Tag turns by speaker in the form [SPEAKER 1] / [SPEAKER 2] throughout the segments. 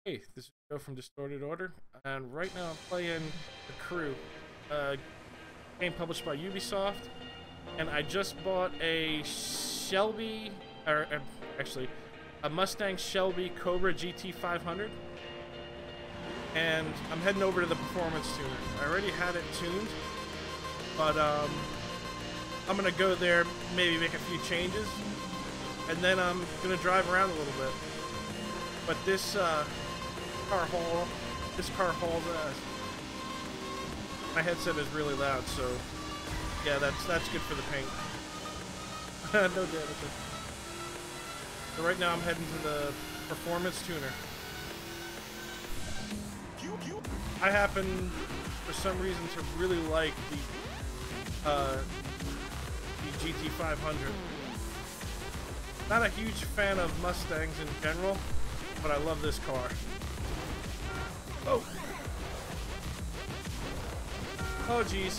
[SPEAKER 1] Hey, this is Joe from Distorted Order, and right now I'm playing The Crew, a game published by Ubisoft, and I just bought a Shelby, actually, a Mustang Shelby Cobra GT500, and I'm heading over to the performance tuner. I already had it tuned, but I'm gonna go there, maybe make a few changes, and then I'm gonna drive around a little bit. But this car hauls ass. My headset is really loud, so yeah, that's good for the paint. No damage. So right now I'm heading to the performance tuner. I happen, for some reason, to really like the GT500. Not a huge fan of Mustangs in general, but I love this car. Oh! Oh, jeez.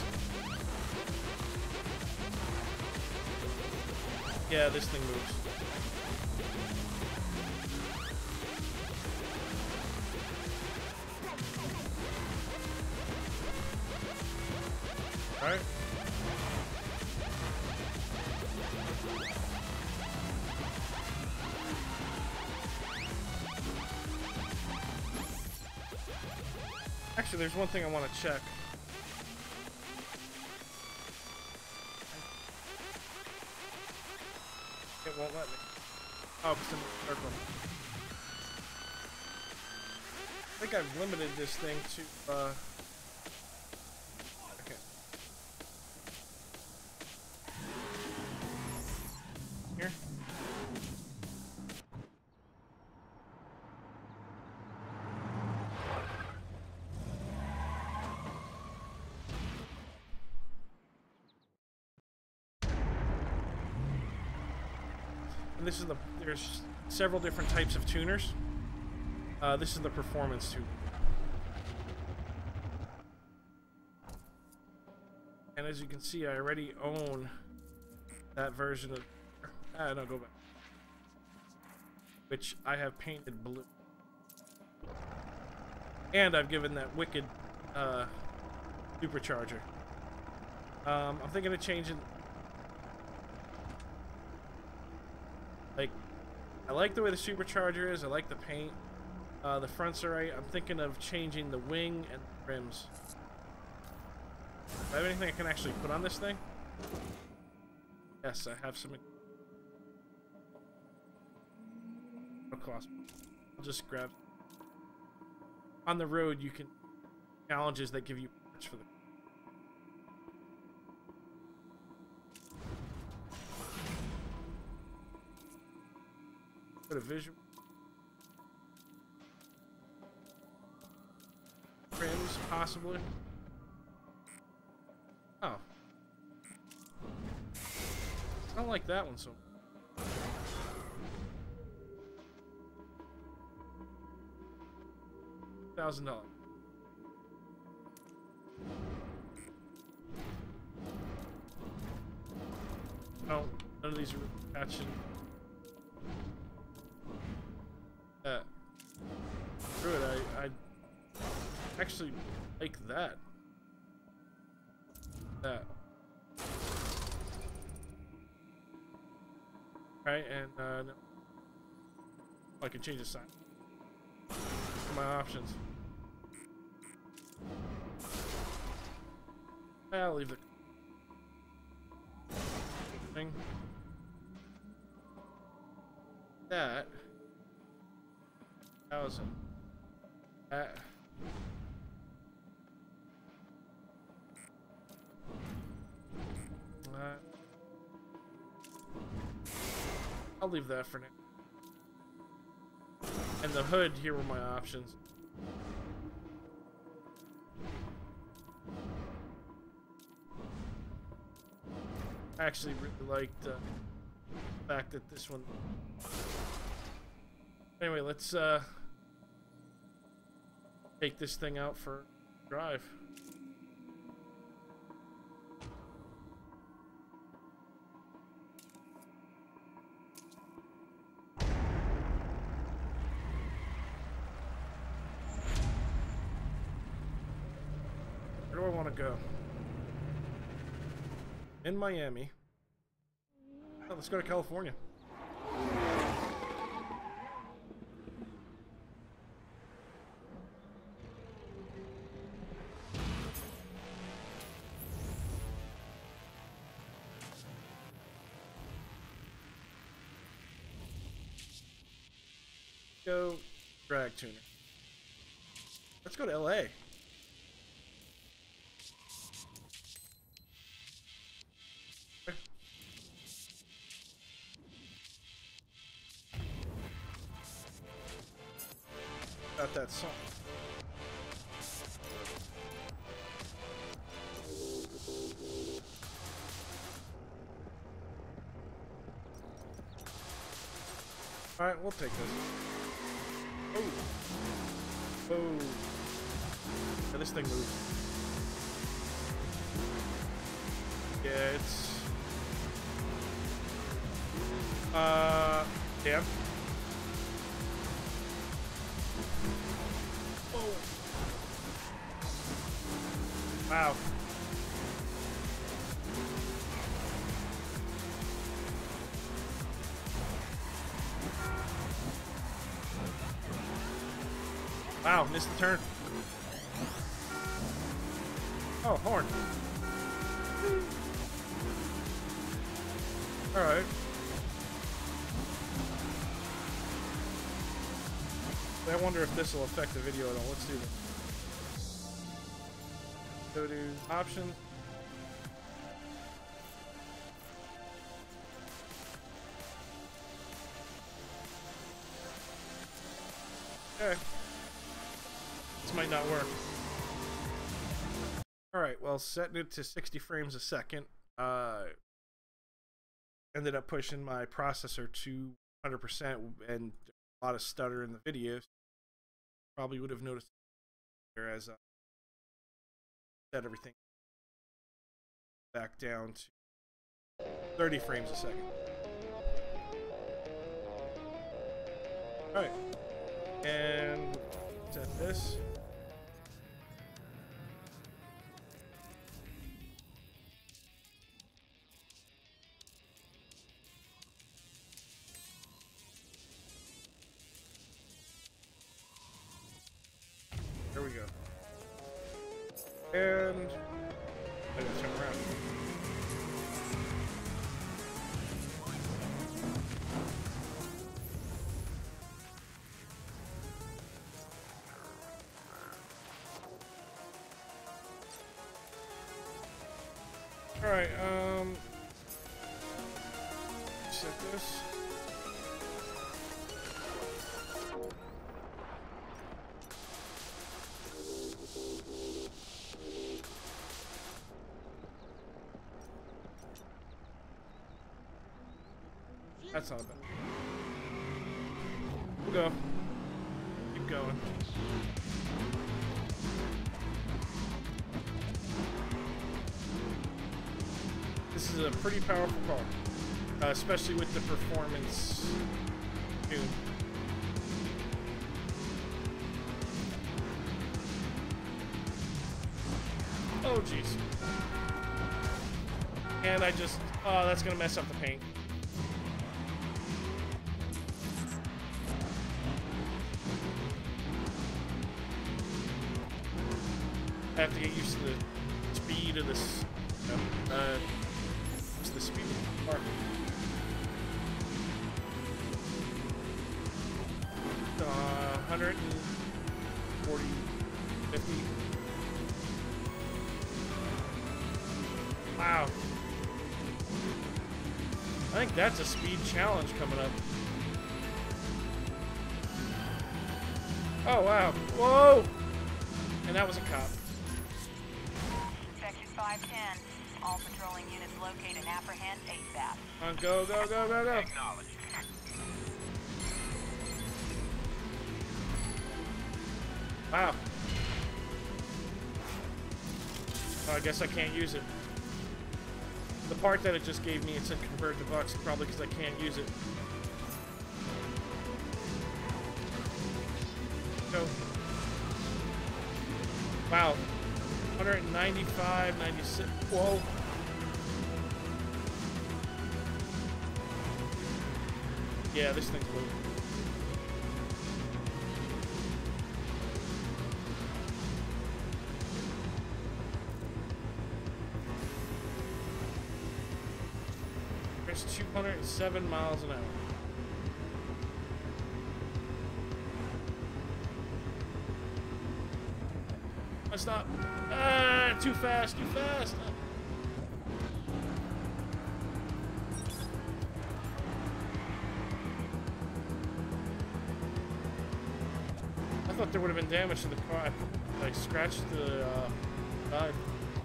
[SPEAKER 1] Yeah, this thing moves. Alright. Actually, there's one thing I want to check. It won't let me. Oh, it's in the circle. I think I've limited this thing to, okay. Here. And this is there's several different types of tuners. This is the performance tuner. And as you can see, I already own that version of, no, go back. Which I have painted blue. And I've given that wicked, supercharger. I'm thinking of changing. Like, I like the way the supercharger is. I like the paint. The front's alright. I'm thinking of changing the wing and the rims. Do I have anything I can actually put on this thing? Yes, I have some. No cost. I'll just grab. On the road, you can challenges that give you parts for the. Put a visual. Rims, possibly. Oh. I don't like that one so much. $1,000. Oh, none of these are attaching. Screw it, I actually like that. That. Right, and no. I can change the sign. My options. I'll leave the thing. That 1,000. That. I'll leave that for now. And the hood, here were my options. I actually really liked the fact that this one. Anyway, let's take this thing out for a drive. do I want to go? In Miami. Oh, let's go to California. Go drag tuner. Let's go to LA. Got that song. All right, we'll take this. Oh. Oh. Yeah, this thing moves. Yeah, it's... damn. Oh. Wow. Wow, missed the turn. Oh, horn. Alright. I wonder if this will affect the video at all. Let's do this. Go to options. Okay. This might not work. Alright, well, setting it to 60 frames a second, ended up pushing my processor to 100% and a lot of stutter in the videos. Probably would have noticed as I set everything back down to 30 frames a second. Alright, and set this. There we go. And I gotta turn around. Alright, set this. That's not bad. We'll go. Keep going. This is a pretty powerful car, especially with the performance tune. Oh, jeez. And I just... oh, that's gonna mess up the paint. I have to get used to the speed of this, to the speed of the car. 140, 50. Wow. I think that's a speed challenge coming up. Oh, wow. Whoa! And that was a cop.
[SPEAKER 2] Section 510. All patrolling units locate and apprehend ASAP.
[SPEAKER 1] On, go, go, go, go, go.
[SPEAKER 3] Acknowledged.
[SPEAKER 1] Wow. Oh, I guess I can't use it. The part that it just gave me, it said convert to bucks, probably because I can't use it. Go. Wow. 195, 96. Whoa. Yeah, this thing's moving. There's 207 miles an hour. Stop. Ah, too fast, too fast. I thought there would have been damage to the car. I like scratched the side.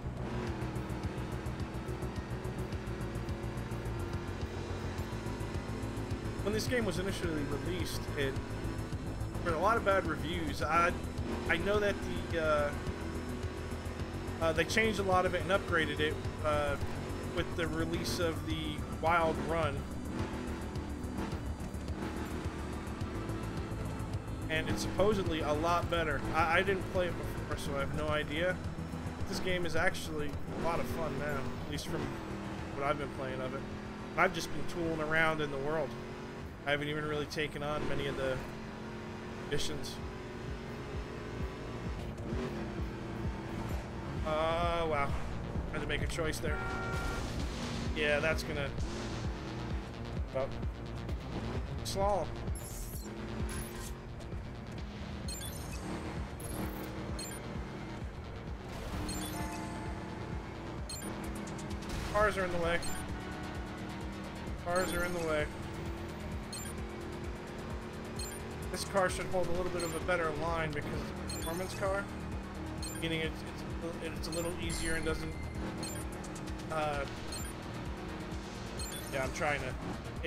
[SPEAKER 1] When this game was initially released, it got a lot of bad reviews. I know that they changed a lot of it and upgraded it with the release of the Wild Run. And it's supposedly a lot better. I didn't play it before, so I have no idea. This game is actually a lot of fun now, at least from what I've been playing of it. I've just been tooling around in the world. I haven't even really taken on many of the missions. Oh, wow. I had to make a choice there. Yeah, that's gonna... Well, slalom. Cars are in the way. Cars are in the way. This car should hold a little bit of a better line because it's a performance car. Meaning it's a little easier and doesn't... yeah, I'm trying to...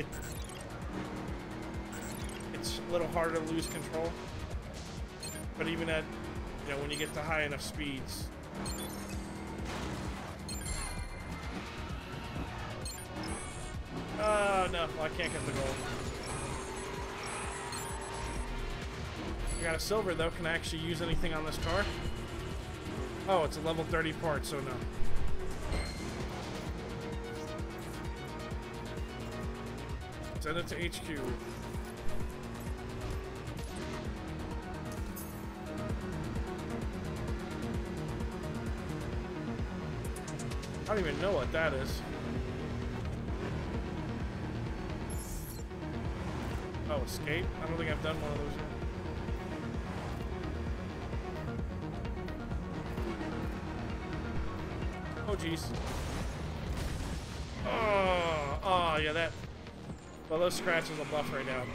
[SPEAKER 1] It's a little harder to lose control. But even at, you know, when you get to high enough speeds... Oh, no. Well, I can't get the gold. I got a silver, though. Can I actually use anything on this car? Oh, it's a level 30 part, so no. Send it to HQ. I don't even know what that is. Oh, escape? I don't think I've done one of those yet. Oh, jeez. Oh, yeah, that... Well, those scratches will buff right now.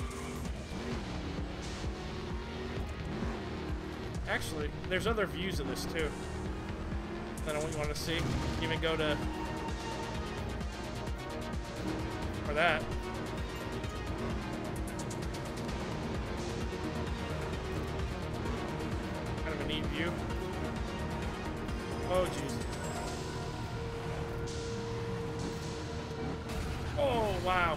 [SPEAKER 1] Actually, there's other views of this, too. That I want to see. Even go to... For that. Kind of a neat view. Oh, jeez. Oh, wow.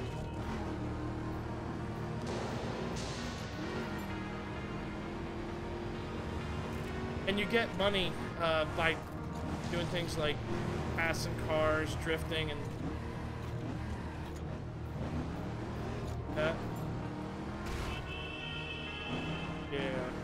[SPEAKER 1] And you get money by doing things like passing cars, drifting, and that. Yeah.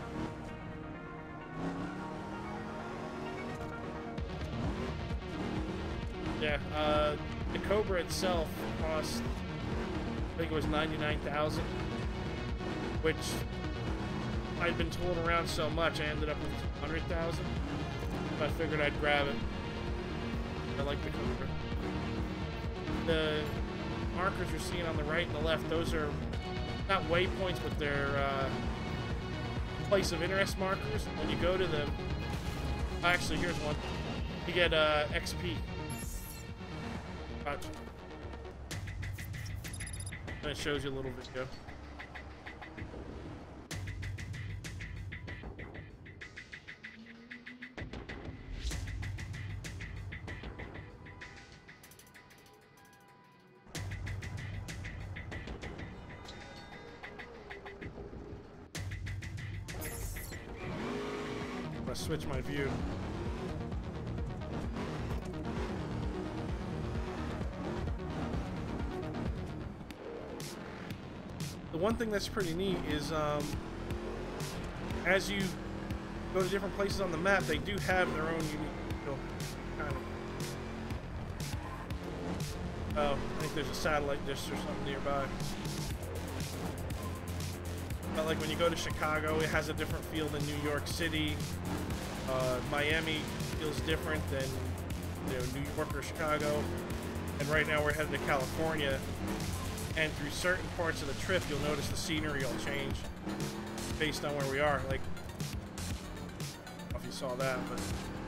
[SPEAKER 1] Yeah, the Cobra itself cost, I think it was $99,000, which I'd been tooling around so much, I ended up with $100,000. I figured I'd grab it. I like the Cobra. The markers you're seeing on the right and the left, those are not waypoints, but they're place of interest markers. When you go to them, actually, here's one. You get XP. Gotcha. And it shows you a little video. I'm gonna switch my view. the one thing that's pretty neat is as you go to different places on the map, they do have their own unique, you know, kind of. Oh, I think there's a satellite dish or something nearby. But like when you go to Chicago, it has a different feel than New York City. Miami feels different than, you know, New York or Chicago. And right now we're headed to California. And through certain parts of the trip, you'll notice the scenery will change based on where we are. Like, I don't know if you saw that, but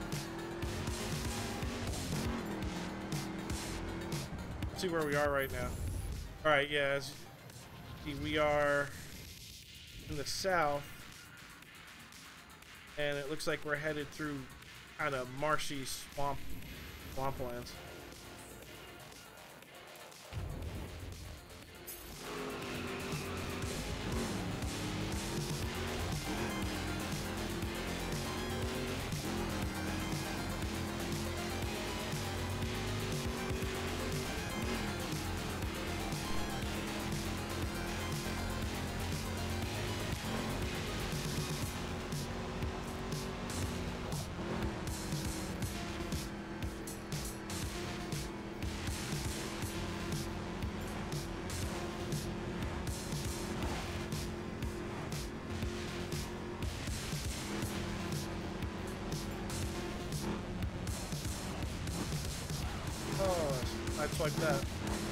[SPEAKER 1] let's see where we are right now. All right, yeah, as you see, we are in the south, and it looks like we're headed through kind of marshy swamplands. It's like that.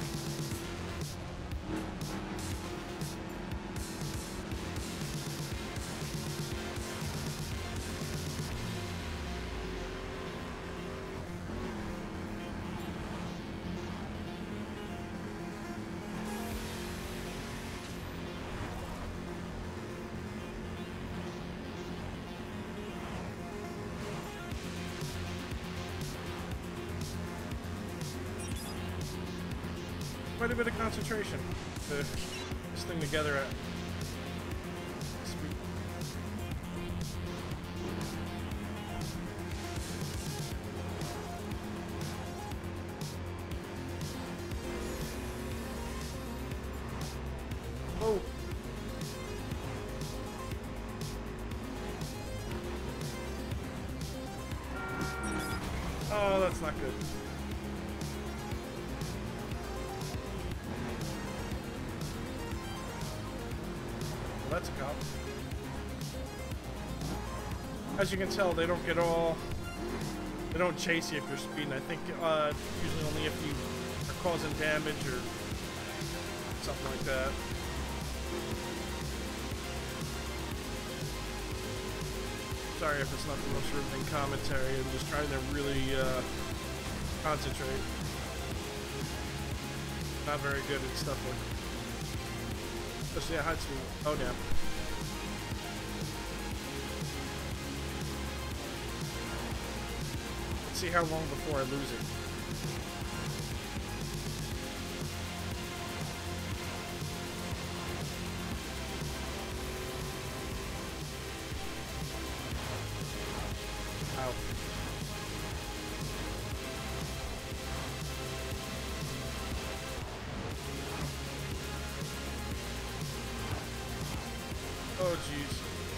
[SPEAKER 1] Quite a bit of concentration to put this thing together at speed. Oh. Oh, that's not good. That's a cop. As you can tell, they don't chase you if you're speeding. I think usually only if you are causing damage or something like that. Sorry if it's not the most riveting commentary. I'm just trying to really concentrate. Not very good at stuff like that. Especially at high speed. Oh damn. Let's see how long before I lose it. Ow. Oh, jeez.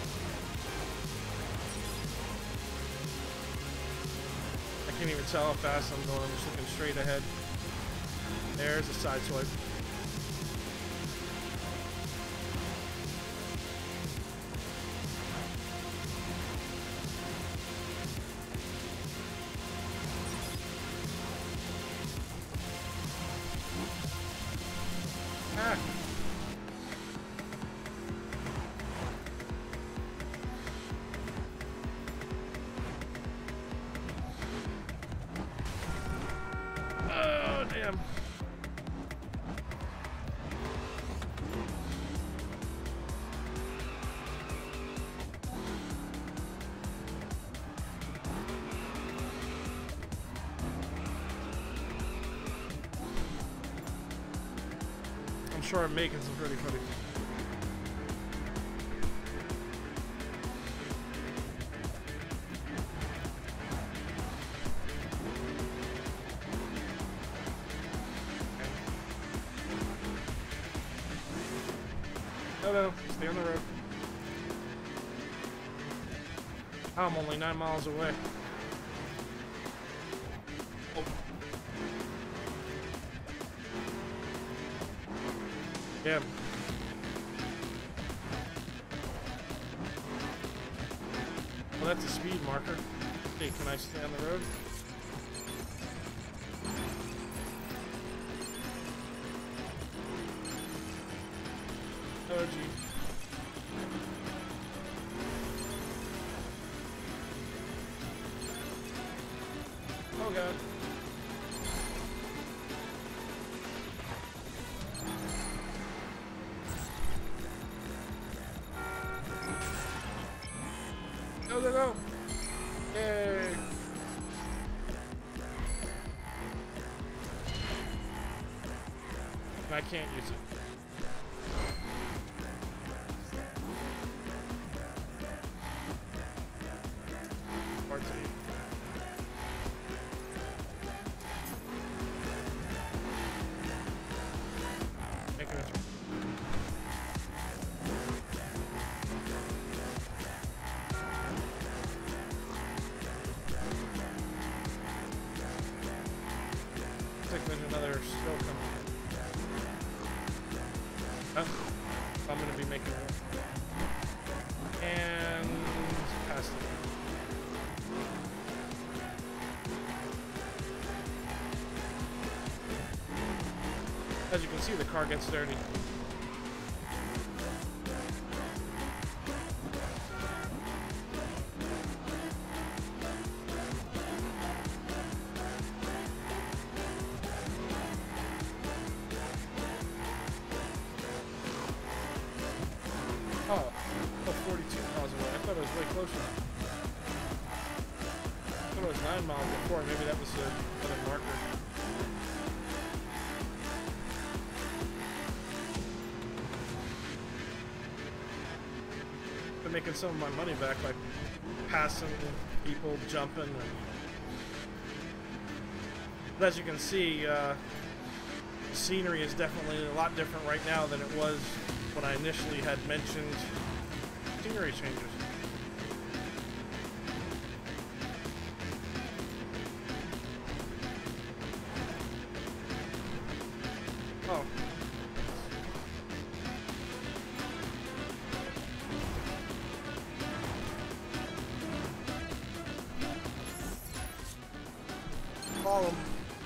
[SPEAKER 1] I can't even tell how fast I'm going. I'm just looking straight ahead. There's a side swipe. Ah. Damn. I'm sure I'm making some pretty funny. Oh no, stay on the road. I'm only 9 miles away. Oh. Damn. Well, that's a speed marker. Hey, can I stay on the road? Oh, gee. Oh, God. Go, go, go. Yay. I can't use it. Part 3. Making it. Looks like there's another still coming. I'm going to be making it. And past it. As you can see, the car gets dirty. Oh, 42 miles away. I thought it was way closer. I thought it was 9 miles before. Maybe that was another marker. Been making some of my money back by passing people, jumping. But as you can see, the scenery is definitely a lot different right now than it was when I initially had mentioned scenery changes. Oh. Follow him.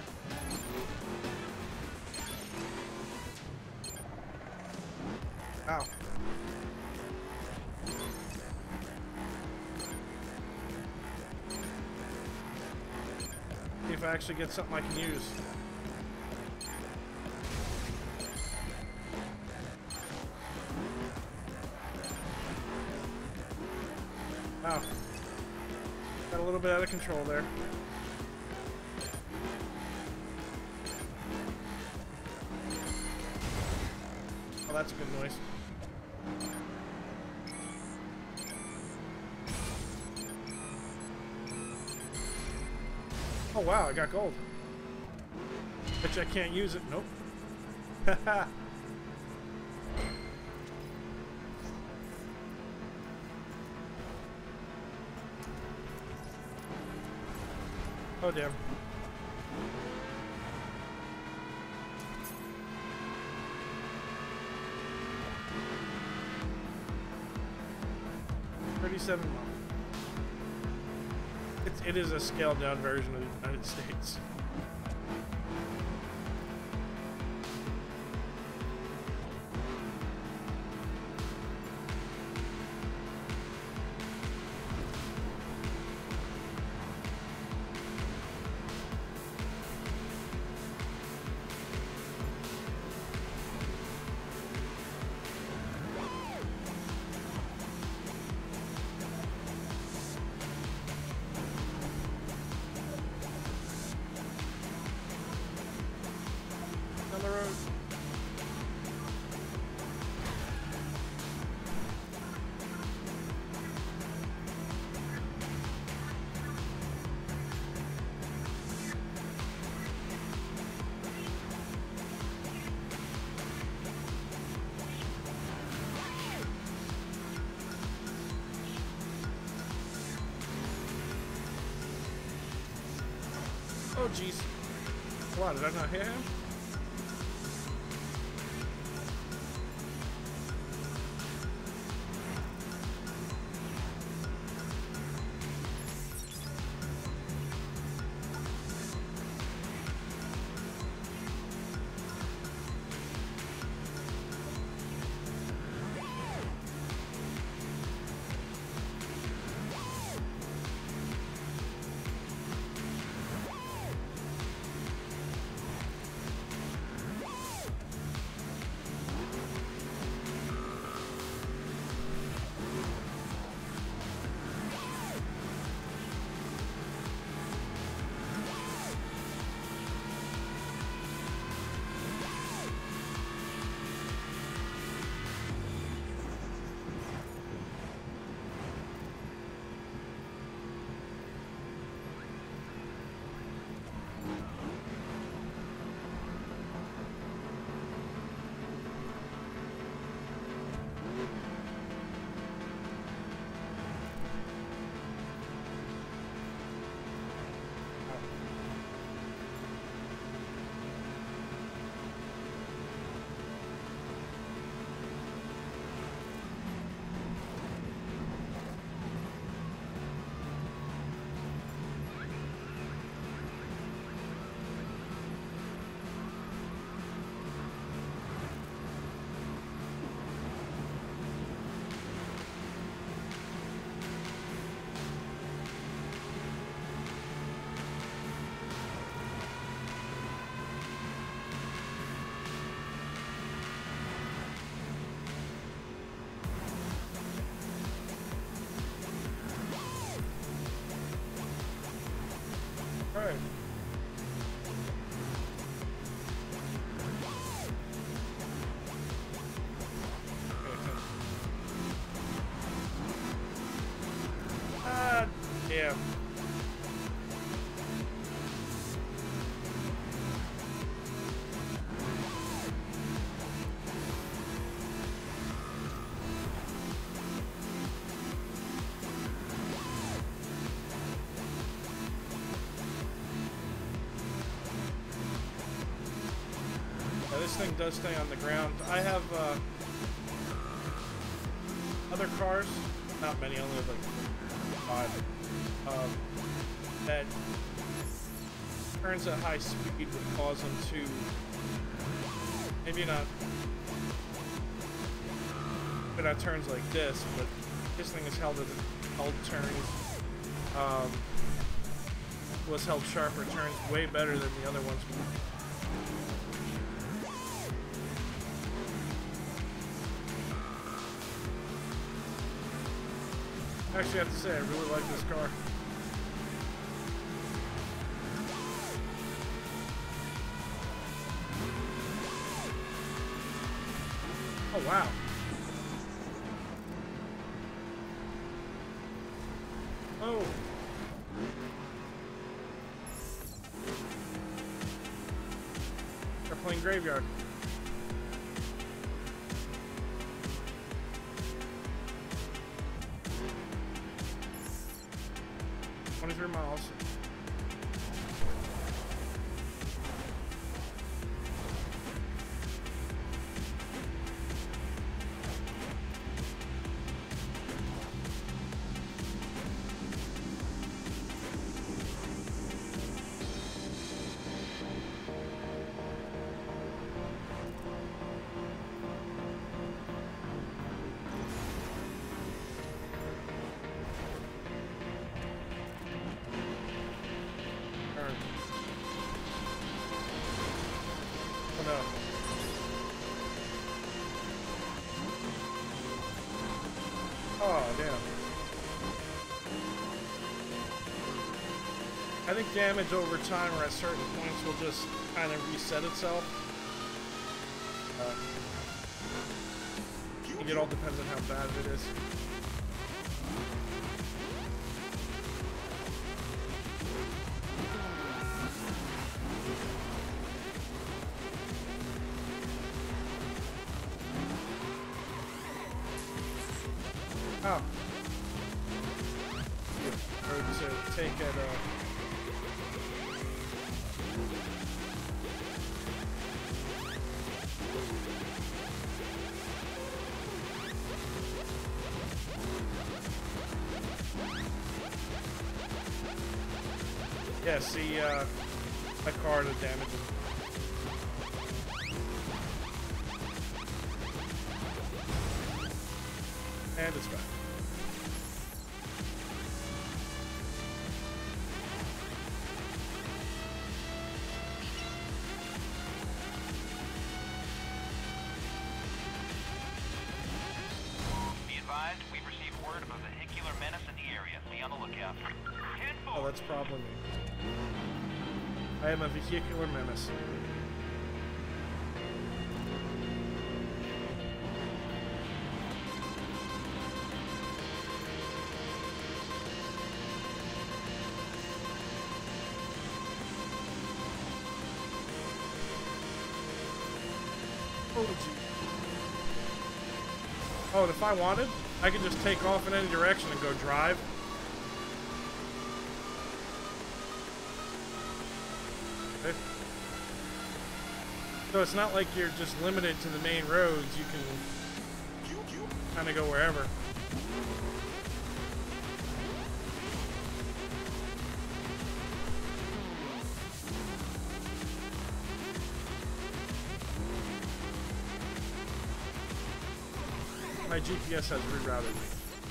[SPEAKER 1] Ow. See if I actually get something I can use. Wow. Got a little bit out of control there. Oh, that's a good noise. Oh wow, I got gold. Bet you I can't use it. Nope. Haha. Oh damn. $37 miles. It is a scaled down version of the United States. Oh, jeez. Why, did I not hit him? Alright. Ah, damn. This thing does stay on the ground. I have other cars, not many, only like 5, that turns at high speed would cause them to maybe not turns like this, but this thing is held turns, was held sharper turns way better than the other ones. Actually, I have to say, I really like this car. Oh, wow. Oh. Airplane graveyard. 23 miles. Oh no. Oh damn. I think damage over time or at certain points will just kind of reset itself. I think it all depends on how bad it is. Oh. Or to take it, Yeah, see, my car to damage it. And it's back.
[SPEAKER 3] Be advised, we've received word of a vehicular menace in the area. Be on the lookout.
[SPEAKER 1] Oh, that's probably me. I am a vehicular menace. Oh, and if I wanted, I could just take off in any direction and go drive. Okay. So it's not like you're just limited to the main roads. You can kind of go wherever. My GPS has rerouted me.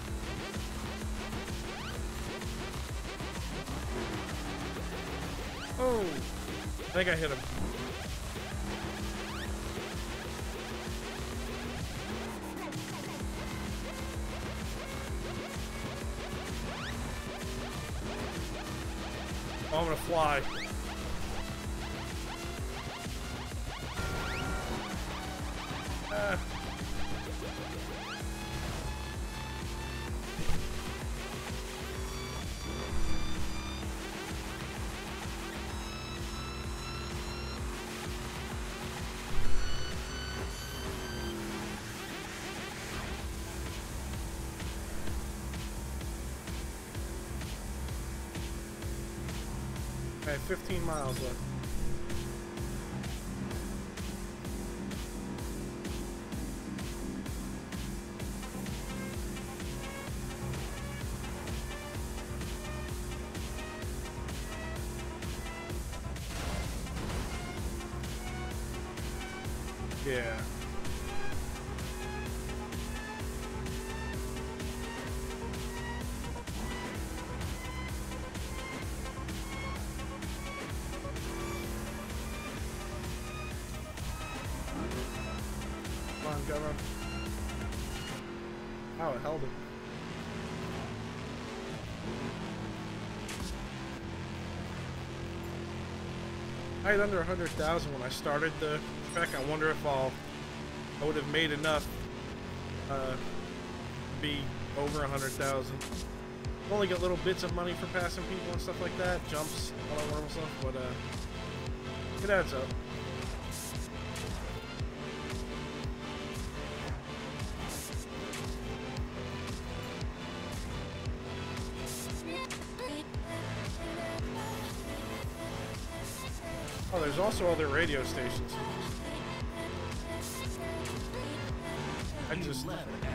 [SPEAKER 1] Oh, I think I hit him. Oh, I'm gonna fly. Okay, 15 miles left. Yeah. Come on, government. Oh, it held it. I had under 100,000 when I started the trek. I wonder if I would have made enough to be over 100,000. Only get little bits of money for passing people and stuff like that, jumps, all that wonderful stuff, but it adds up. Oh, there's also other radio stations. I just...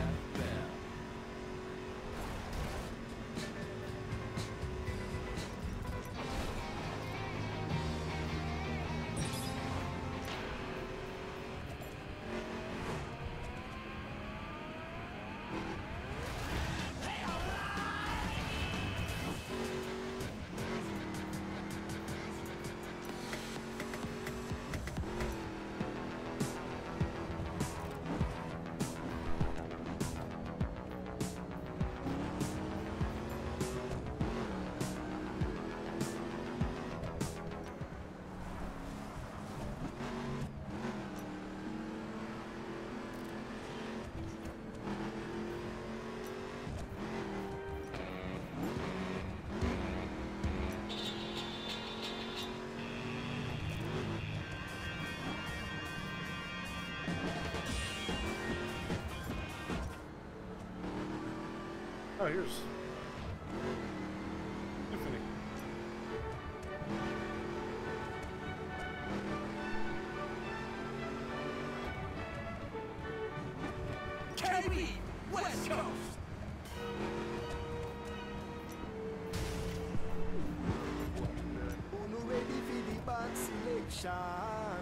[SPEAKER 1] Oh, here's Tiffany.
[SPEAKER 4] KB, West Coast. ocean.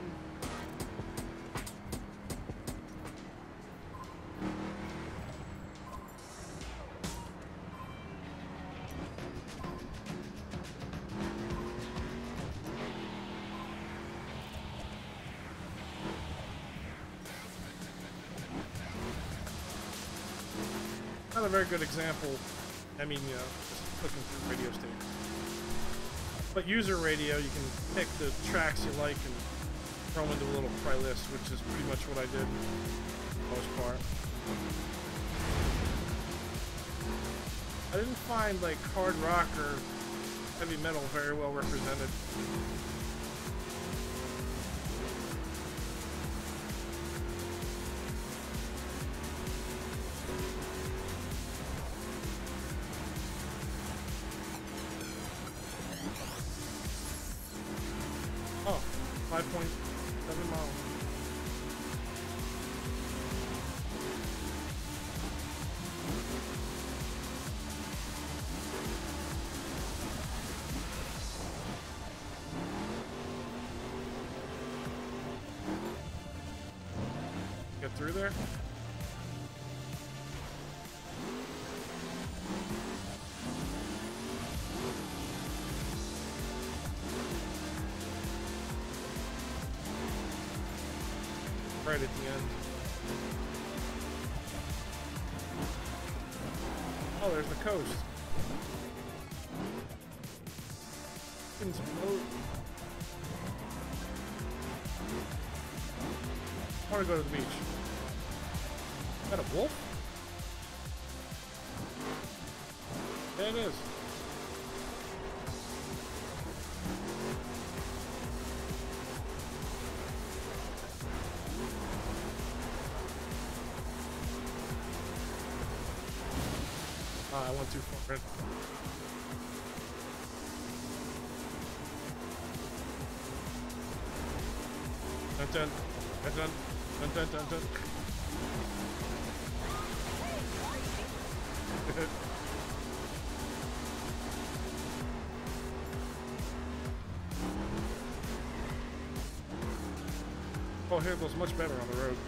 [SPEAKER 1] Not a very good example. I mean, you know, just clicking through radio stations. But user radio, you can pick the tracks you like and throw them into a little playlist, which is pretty much what I did for the most part. I didn't find like hard rock or heavy metal very well represented. Oh, 5.7 miles. Get through there? Right at the end. Oh, there's the coast. Getting some boat. I want to go to the beach. Is that a wolf? Yeah, it is. I went too far in. Dun dun dun dun dun dun dun dun. Oh, here goes much better on the road.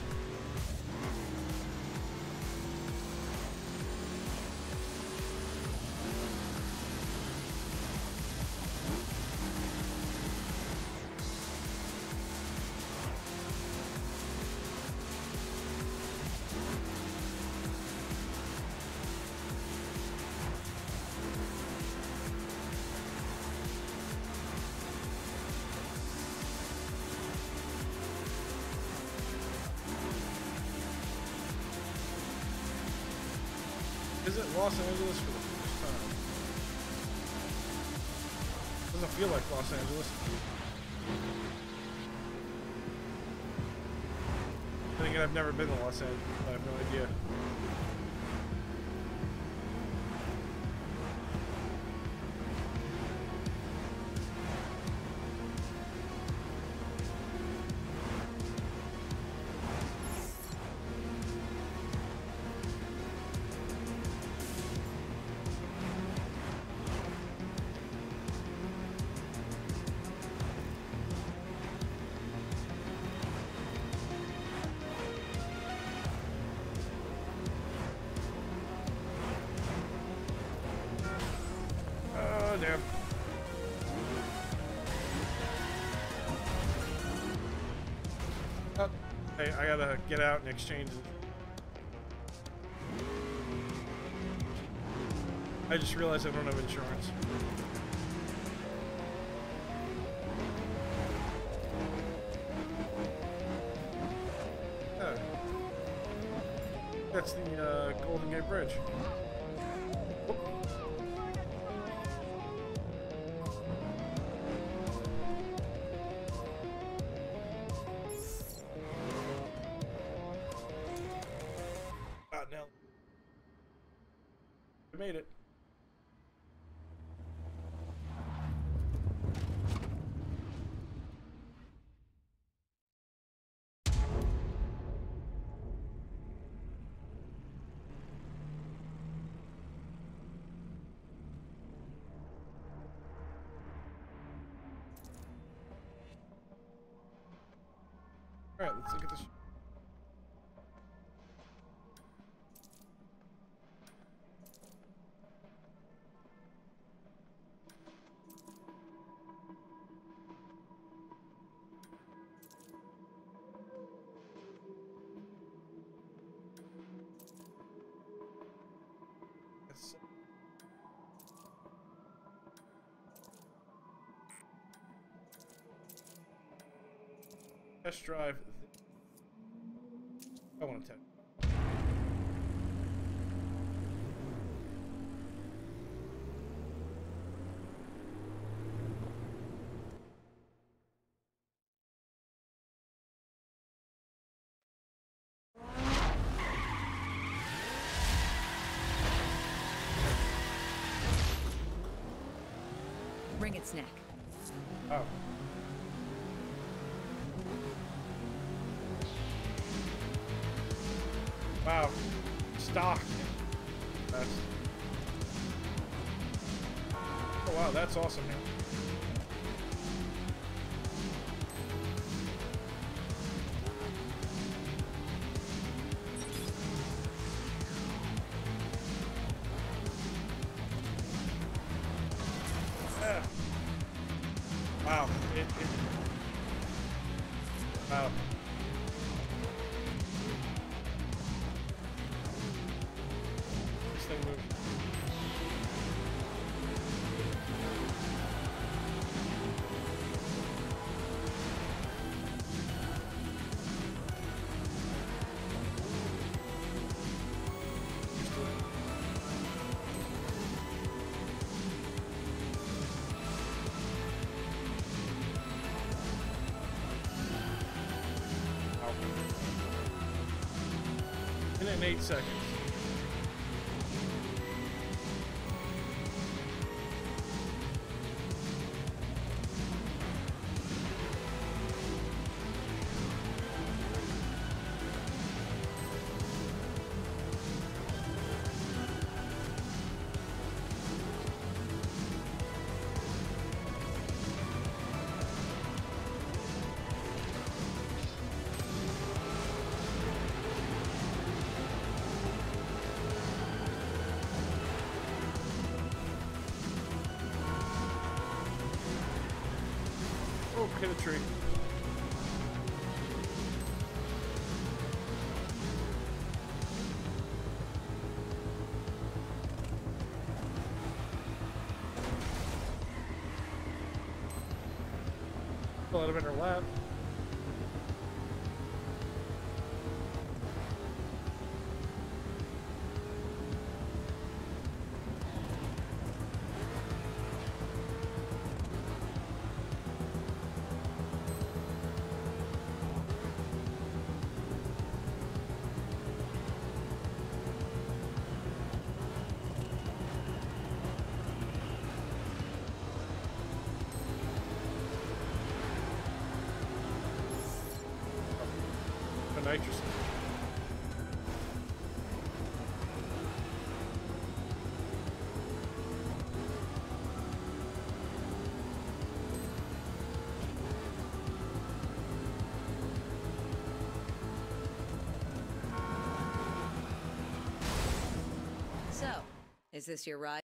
[SPEAKER 1] Visit Los Angeles for the first time. Doesn't feel like Los Angeles. Then again, I've never been to Los Angeles. I have no idea. Damn. Oh, hey, I gotta get out and exchange it. I just realized I don't have insurance. Yeah. That's the Golden Gate Bridge. Made it. Alright, let's look at this. Yes. Test drive. I want to test.
[SPEAKER 5] Bring its neck.
[SPEAKER 1] Oh. Wow. Stock. That's... Oh wow, that's awesome now. Yeah. Wow. Wow. This thing moves. In 8 seconds. Oh, hit a tree. Let him in her lap. The nitrous.
[SPEAKER 5] So, is this your ride?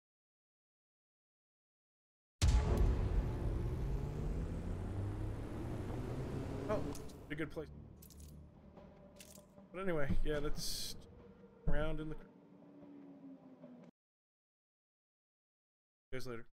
[SPEAKER 1] Oh, a good place. But anyway, yeah, let's around in the. See you guys later.